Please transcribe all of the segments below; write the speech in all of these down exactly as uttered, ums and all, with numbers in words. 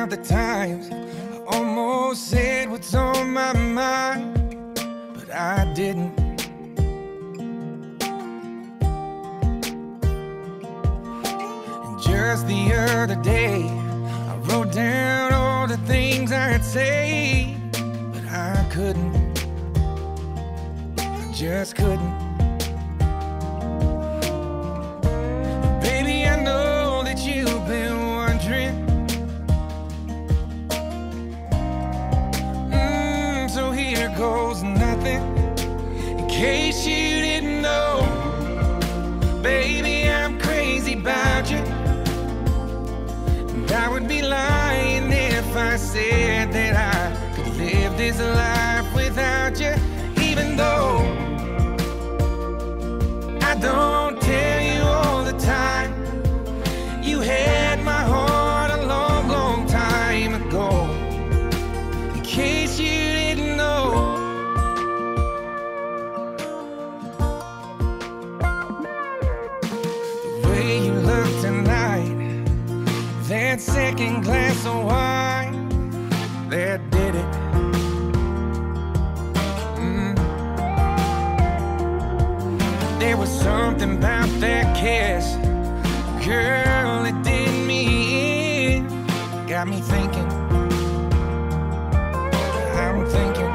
the times I almost said what's on my mind, but I didn't. And just the other day, I wrote down all the things I'd say, but I couldn't. I just couldn't. Baby, I know that you've been wondering. Mm, so here goes nothing. In case you didn't know, baby, I'm crazy about you. And I would be lying if I said that I could live this life without you. Even though I don't tell you all the time, you had my heart a long, long time ago. In case you didn't know, the way you look tonight, that second glass of wine, that did it. Mm. There was something about that kiss, girl, it did me in. Got me thinking, I'm thinking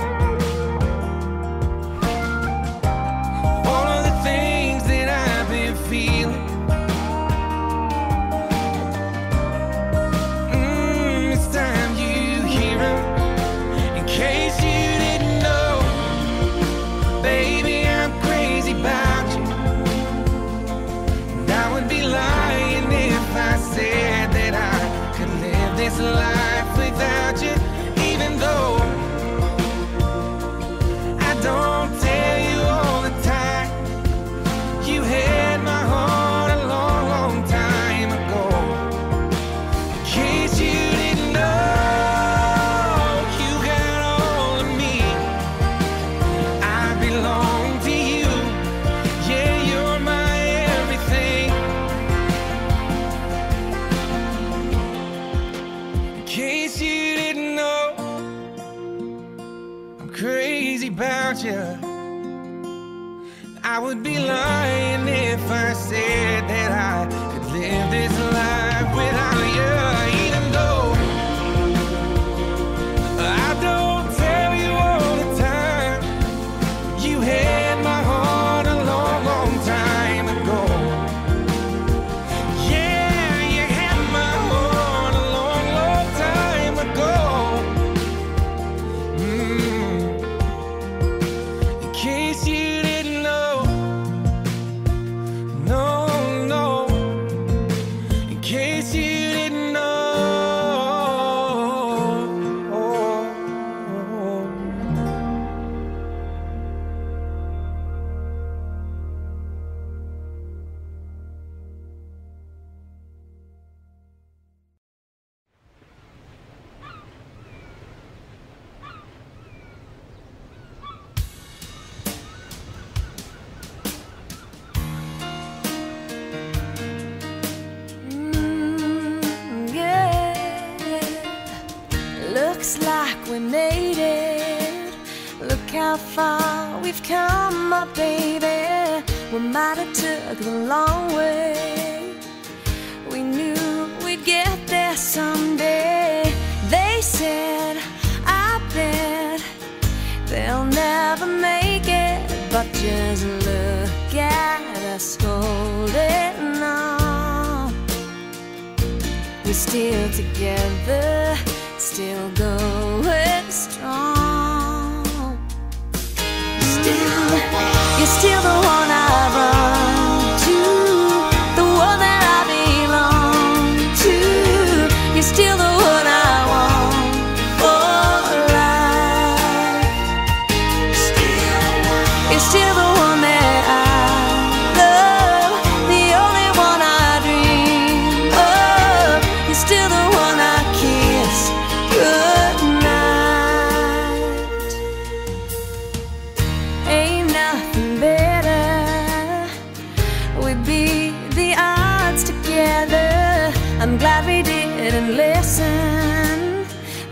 all of the things that I've been feeling. Mm, it's time you hear 'em. In case you didn't know, baby, I'm crazy about you. And I would be lying if I said that I could live this life without you. Even though I don't tell you all the time, you had my heart a long, long time ago. In case you didn't know, you got all of me. I belong to you. Yeah, you're my everything. In case you didn't know, I'm crazy about you. I would be lying if I said that I could live this life without you. Even though I don't tell you all the time, you had my heart a long, long time ago. Yeah, you had my heart a long, long time ago. Mm. In case you didn't know, no, no. In case you didn't know. Mm, yeah. Looks like we made it. Look how far we've come, my baby. We might have took the long way. We knew we'd get there someday. They said, I bet they'll never make it, but just look at us holding on. We're still together, still going strong. Still, you're still the one I run to, the one that I belong to. You're still the one I want for life. You're still the one that I love, the only one I dream of. You're still the one I kiss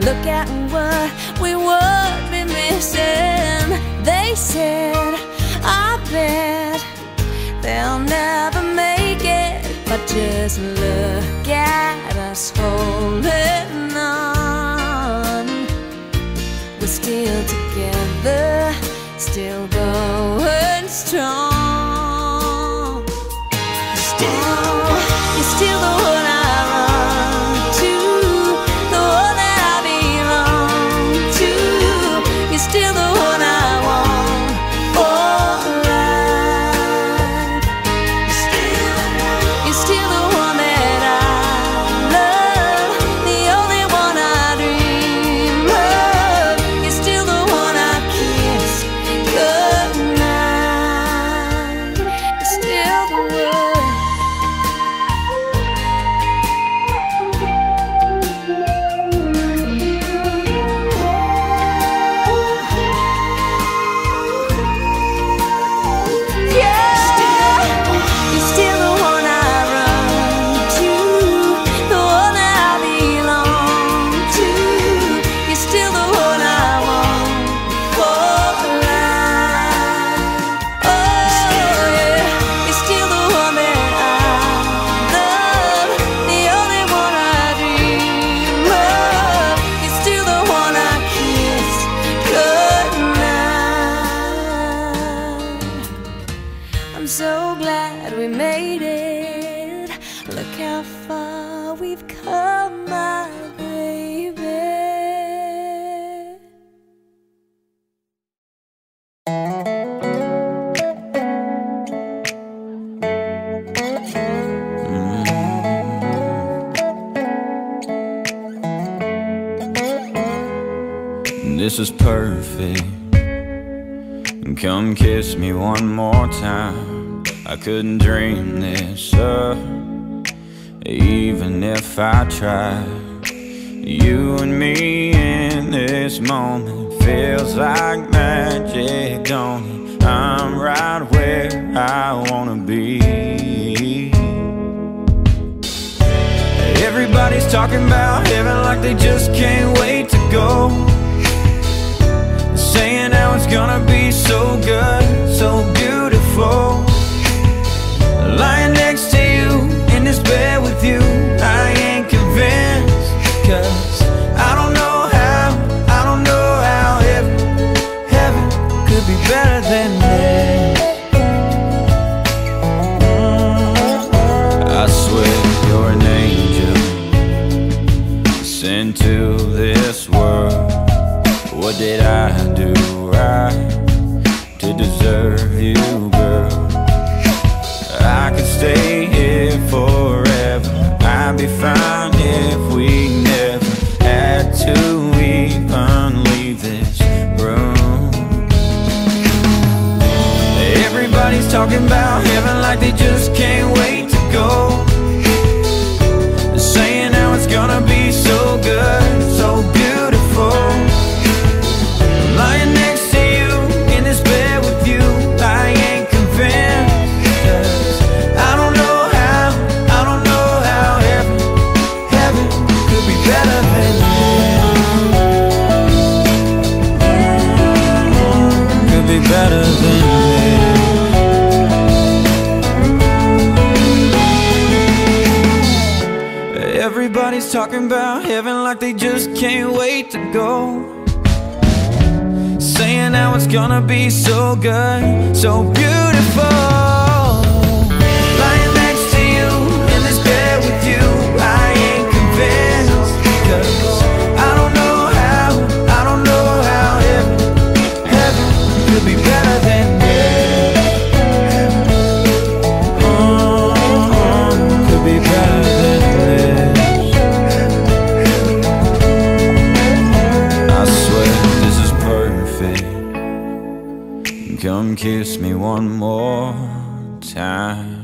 Look at what we would be missing. They said, I bet they'll never make it, but just look at us holding on. We're still together, still going strong. Still, you're still the one I run to, the one that I belong to. You're still the one I want for life. You're still the one that I love, the only one I dream of. You're still the one I kiss goodnight. You're still the one. I'm so glad we made it. Look how far we've come, my baby. This is perfect. Come kiss me one more time. I couldn't dream this up, even if I tried. You and me in this moment feels like magic, don't it? I'm right where I wanna be. Everybody's talking about heaven like they just can't wait to go, saying how it's gonna be so good, so beautiful. Lying next to you, in this bed with you, I ain't convinced. Cause I don't know how, I don't know how heaven, heaven could be better than this. I swear you're an angel sent to this world. What did I do right to deserve you, girl? I could stay here forever. I'd be fine if we never had to even leave this room. Everybody's talking about heaven like they just can't wait to go, saying how it's gonna be so good, so beautiful. Lying next to you, in this bed with you, I ain't convinced. Cause I don't know how, I don't know how heaven, heaven could be better than this. Could be better than this. Everybody's talking about heaven like they just can't wait to go, saying how it's gonna be so good, so beautiful. Lying next to you, in this bed with you, I ain't convinced. Cause I don't know how, I don't know how heaven, heaven could be better than this. Oh, could be better than this. I swear this is perfect. Come kiss me one more time.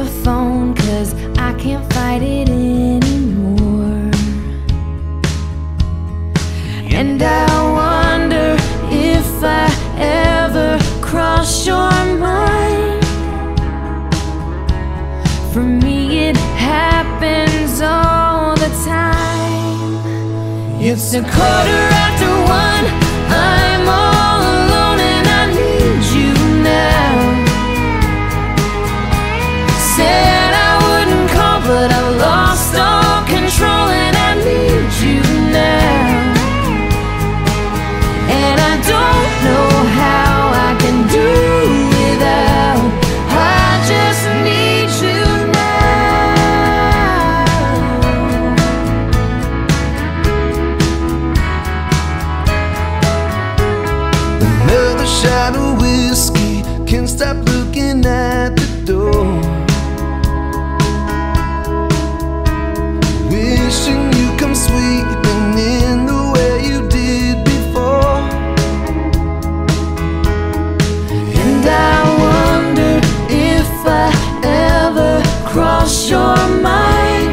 phone, 'cause I can't fight it anymore. And I wonder if I ever cross your mind. For me it happens all the time. It's a quarter after one, I'm all alone and I need you now. Said I wouldn't call, but I lost all control and I need you now. And I don't know how I can do without. I just need you now. Another shot of whiskey, can't stop looking at the door. Wishing you come sweeping in the way you did before. And I wonder if I ever cross your mind.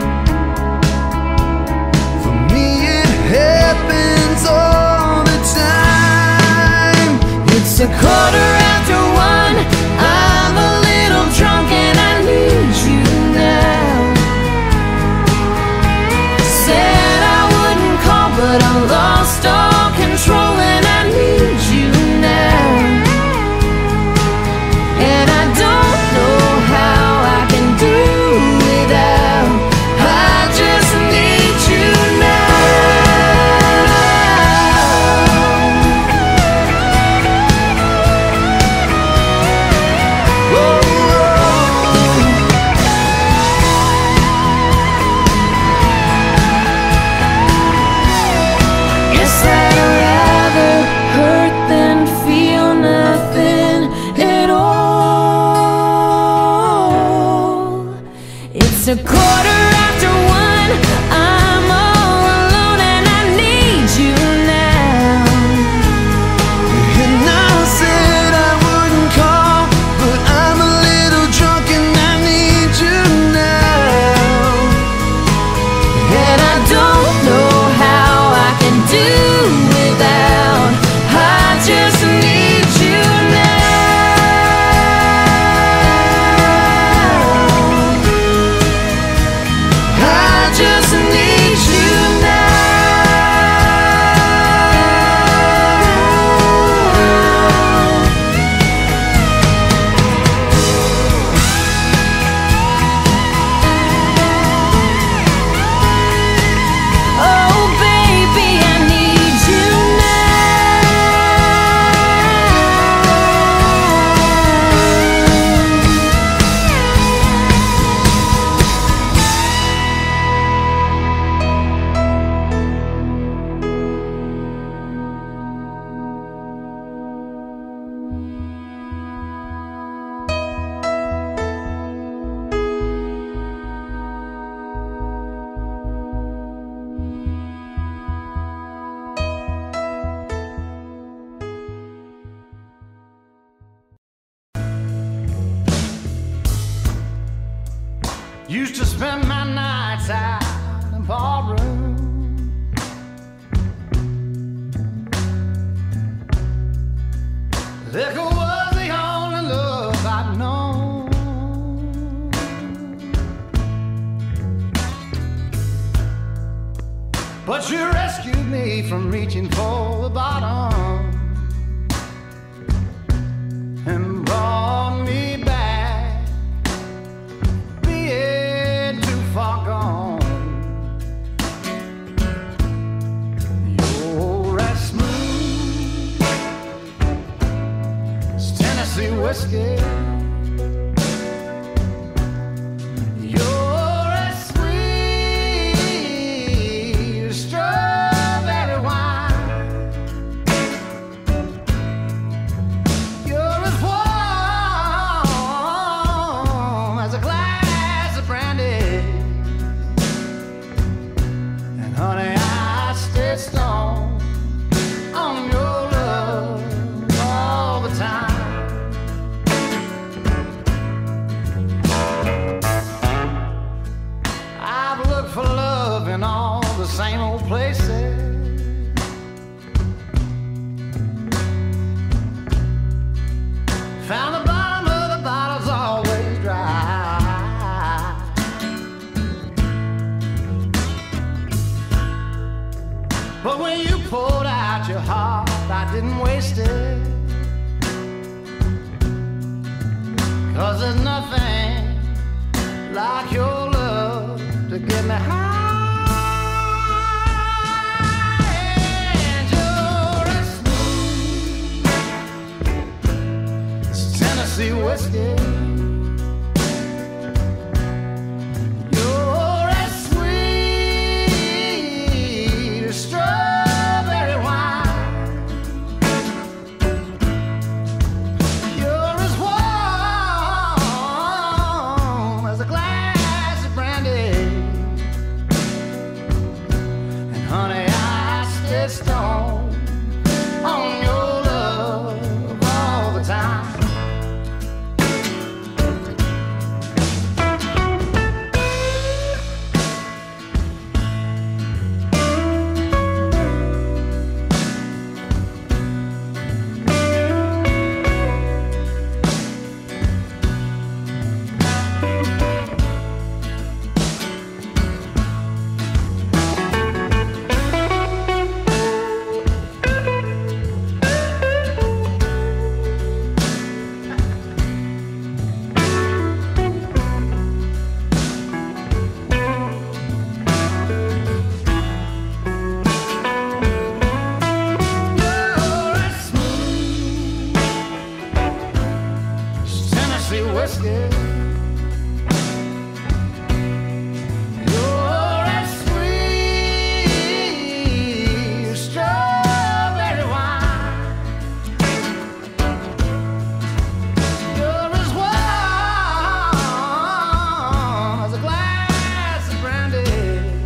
For me it happens all the time. It's a quarter after one, I'm a little drunk and I need you now. Said I wouldn't call, but I lost all control and I need you now. And I don't know how I can do without. I just need you now. Whoa, Guess I'd rather hurt than feel nothing at all. It's a quarter after one, I'm all alone and I need you now. and I said I wouldn't call, but I'm a little drunk and I need you now. And I don't know how I can do without. I just need you now. I just need you now. Oh baby, I need you Used to spend my nights out in the ballroom. Liquor was the only love I'd known. But you rescued me from reaching for the bottom and brought me back, being too far gone. You're as smooth as Tennessee whiskey. You're as sweet as strawberry wine. got your heart, I didn't waste it. 'Cause there's nothing like your love to get me high. And you're as smooth as Tennessee whiskey. You're as sweet as strawberry wine. You're as warm as a glass of brandy. And honey, I stay stoned on your love all the time. You're as smooth as Tennessee whiskey. You're as sweet as strawberry wine. You're as warm as a glass of brandy.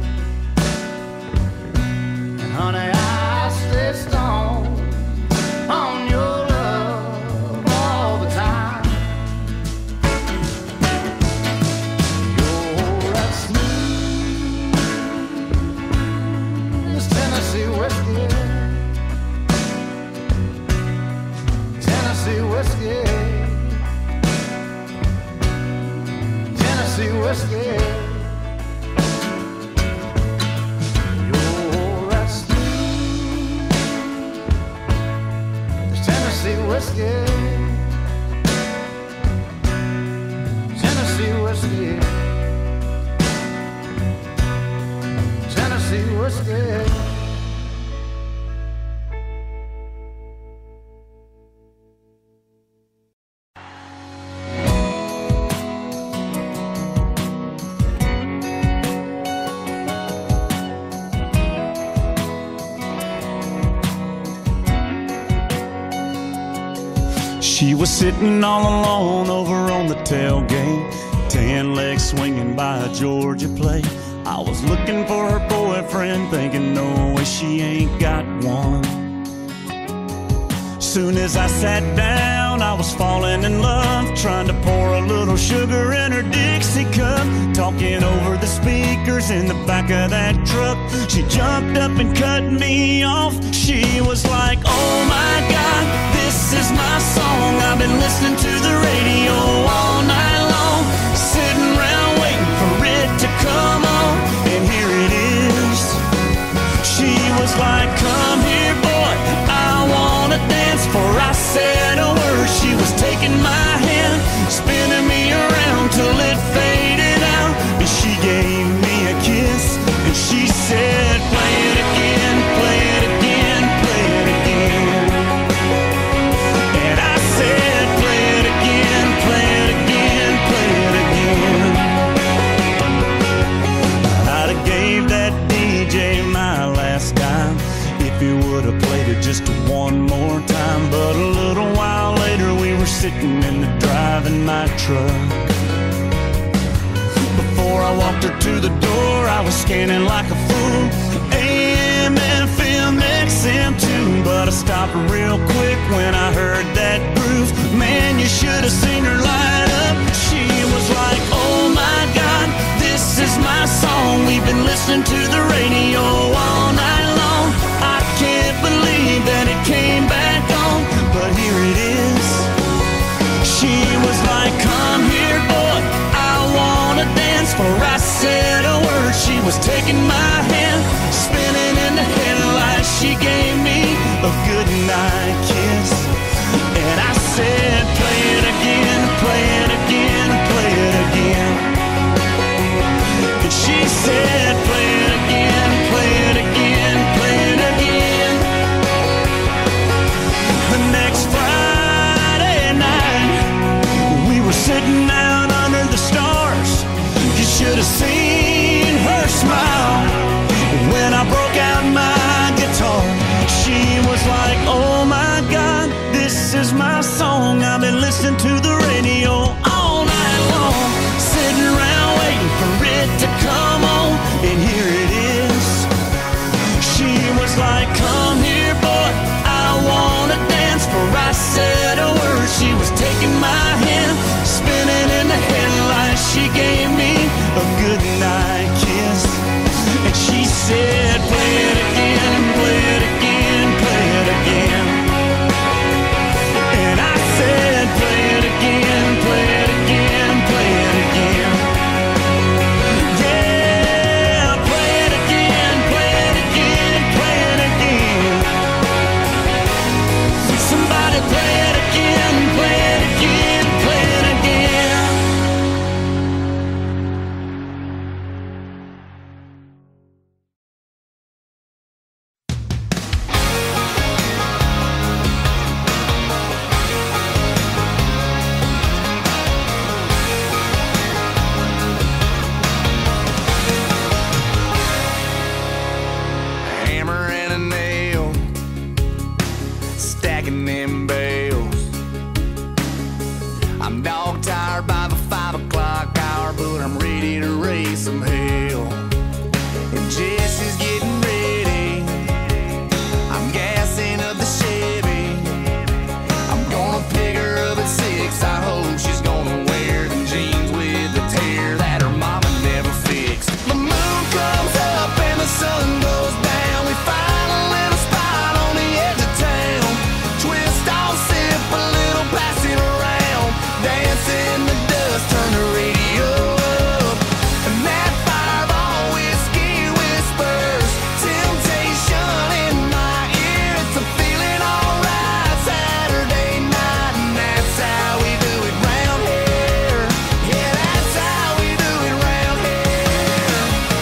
And honey, I stay stoned on your love all the time. You're as smooth as Tennessee whiskey. Tennessee whiskey. Tennessee whiskey. You're as smooth as Tennessee whiskey. Tennessee whiskey. Tennessee whiskey. She was sitting all alone over on the tailgate, tan legs swinging by a Georgia plate. I was looking for her boyfriend, thinking no way she ain't got one. Soon as I sat down, I was falling in love, trying to pour a little sugar in her Dixie cup, talking over the speakers in the back of that truck. She jumped up and cut me off. She was like, oh my God, this is my song. I've been listening to the radio all night long, sitting around waiting for it to come on, and here it is. She was like, come here boy, I wanna dance. For I said a word, she was taking my hand, spinning me around till it faded out. And she gave me a kiss, and she said, play it again, play it again, play it again. And I said, play it again, play it again, play it again. I'd have gave that D J my last dime if he would have played it just one more time. But a little while later we were sitting in the driving my truck. Before I walked her to the door, I was scanning like a fool, A M, F M, X M too. But I stopped real quick when I heard that groove. Man, you should have seen her light up. She was like, oh my God, this is my song. We've been listening to the radio all night long. I can't believe that it came back on, but here it is. She was like, come here boy, I wanna dance. For I said a word, she was taking my hand, spinning in the headlights. She gave me goodnight kiss. And I said, play it again, play it again, play it again. And she said, play it again, play it again, play it again. The next Friday night, we were sitting out under the stars. You should have seen her smile when I broke out my guitar. She was like, oh my God, this is my song. I've been listening to the radio all night long, sitting around waiting for it to come on, and here it is. She was like, come here boy, I wanna dance. For I said a word, she was taking my hand, spinning in the headlights. She gave me a goodnight kiss. And she said, play it again, play it again, play it again. And I said, play it again, play it again, play it again. Yeah, play it again, play it again, play it again. Somebody play it again, play it again, play it again. Hammer and a nail, stacking them bales. I'm dog tired by the five o'clock hour, but I'm ready to raise some hell. And Jesse's getting ready, I'm gassing up the Chevy. I'm gonna pick her up at six, I hope she's gonna wear them jeans with the tear that her mama never fixed. The moon comes up and the sun goes down. We find a little spot on the edge of town. Twist off, sip a little, pass it around. Dance in the dust, turn the radio up. And that fireball whiskey whispers temptation in my ear. It's a feeling alright Saturday night, and that's how we do it round here. Yeah, that's how we do it round here.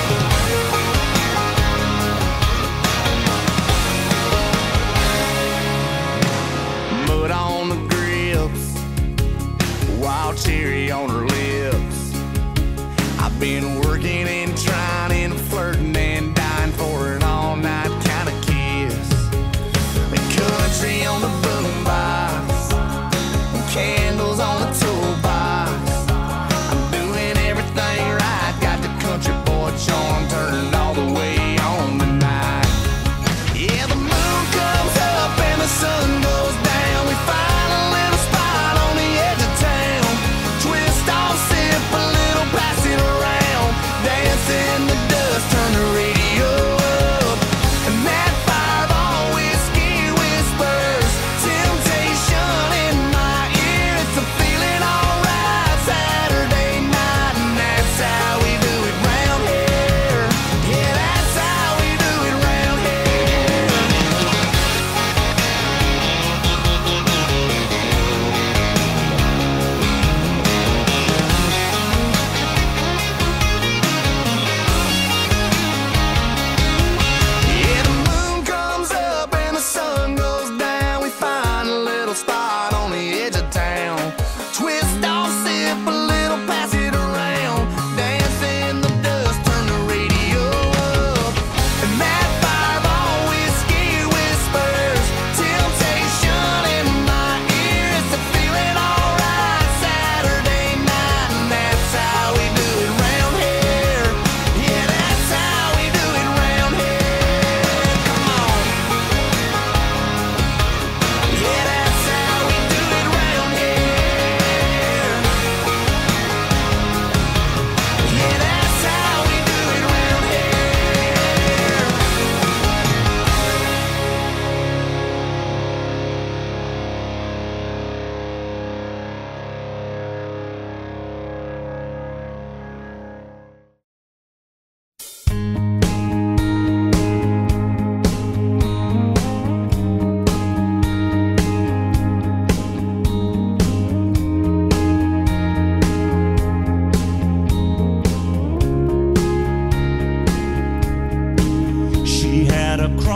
Mud on the grips, wild cherry on her lips. I've been working and trying and flirting and dying for an all-night kind of kiss. The country on the boombox, candles on the toolbox. I'm doing everything right, got the country boy charm turned all the way on tonight. Yeah, the moon comes up and the sun goes down. We find a little spot on the edge of town. Twist off, sip a little, pass it around.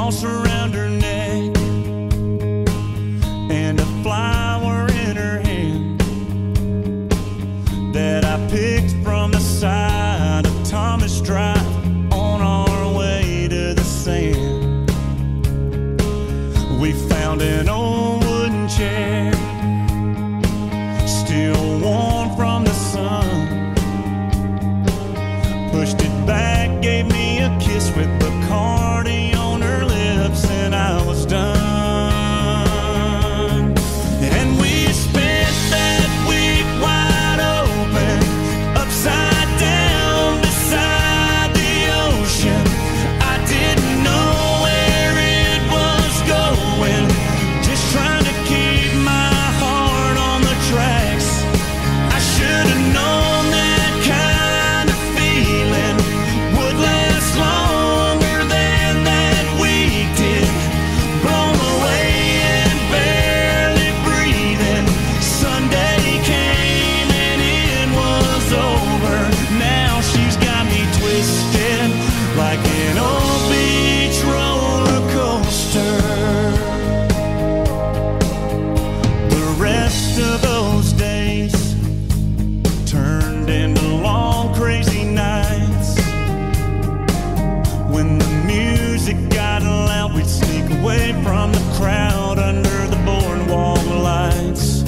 cross around her neck and a flower in her hand that I picked from the side of Thomas Drive on our way to the sand. We found an old wooden chair, still warm from the sun. Pushed it back, gave me a kiss with Bacardi on her lips, and I was done. And we spent that week wide open, upside down beside the ocean. I didn't know where it was going, just trying to keep my heart on the tracks. I should have known that kind of feeling would last longer than that week did. Blown away and barely breathing. Sunday came and it was over. Now she's got me twisted like an old beach roller coaster. The rest of those days turned into long crazy nights. When the music got loud, we'd sneak away from the crowd under the boardwalk lights.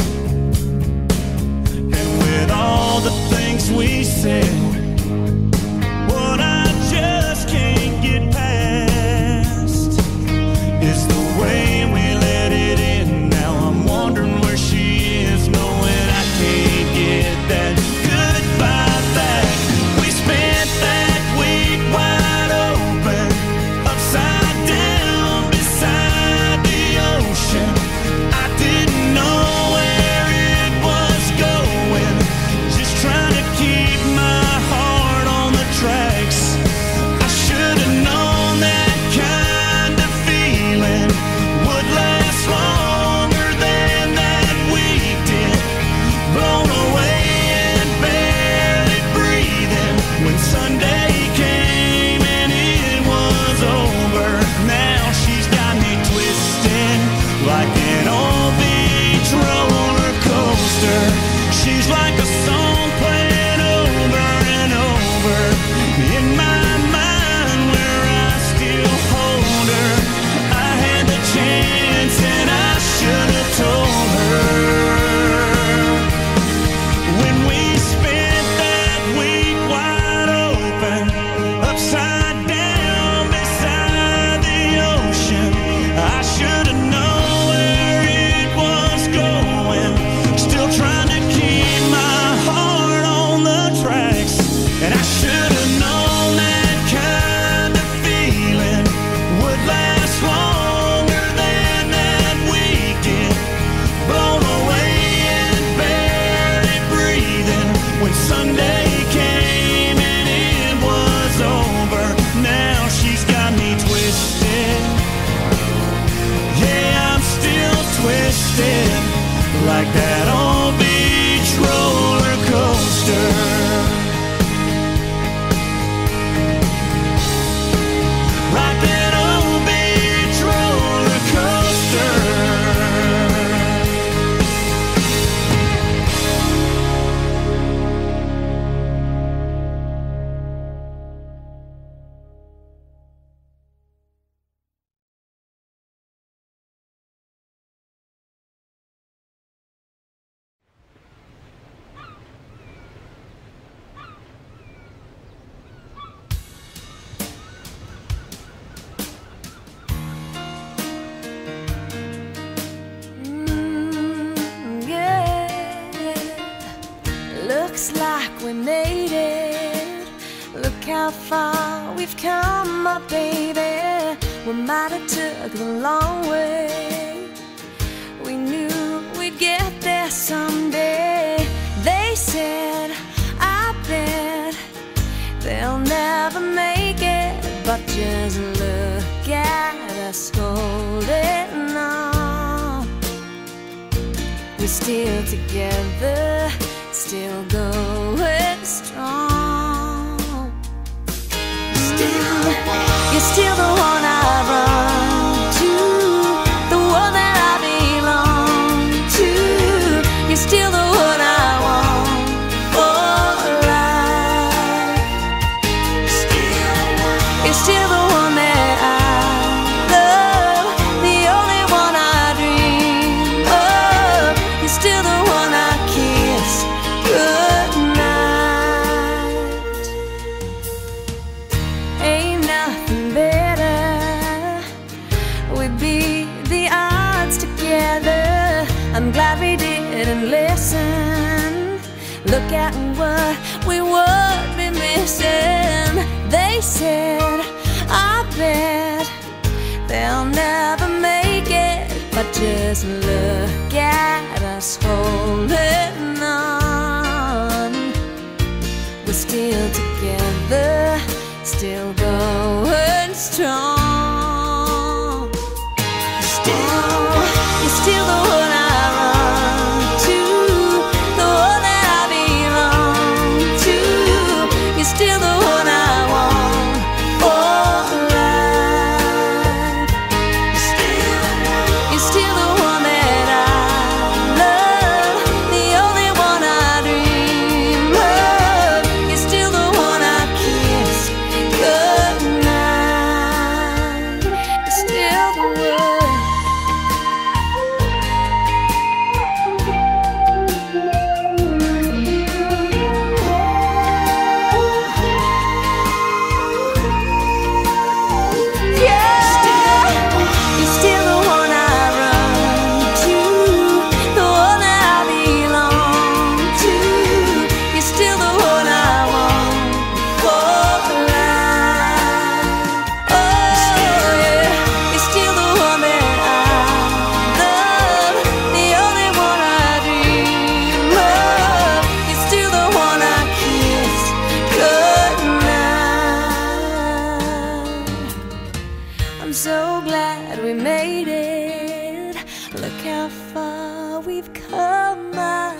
And with all the things we said, what I just can't get past is the way we let it in. Now I'm wondering where she is, knowing I can't get that goodbye back. We spent that week wide open, upside down beside the ocean. I didn't know where it was going, just trying to keep my heart on the tracks. I should have known that kind of feeling would last longer than that week did. Blown away and barely breathing when Sunday came and it was over. Now she's got me twisted like an old beach roller coaster. She's like a song playing over and over in my mind, where I still hold her. I had the chance and I should have told her. When we spent that week wide open, upside down beside the ocean, I should have known where it was going, still trying to keep my heart on the tracks. And I should have known that kind of feeling would last longer than that week did. Blown away and barely breathing when Sunday came and it was over. Now she's got me twisted. Yeah, I'm still twisted like that old beach roller coaster. Like that old beach roller coaster. Mm, yeah. Looks like we made it. Look how far we've come, my baby. We might have took the long way. We knew we'd get there someday. They said, I bet they'll never make it, but just look at us holding on. We're still together, still going strong. Still, you're still the one I run and listen. Look at what we would be missing. They said, I bet they'll never make it, but just look at us holding on. We're still together, still going strong. Still, you're still the one I run to, the one that I belong to. You're still the one I want for life. You're still, you're still the one that I love, the only one I dream of. You're still the one I kiss goodnight. You're still the one. I'm so glad we made it. Look how far we've come.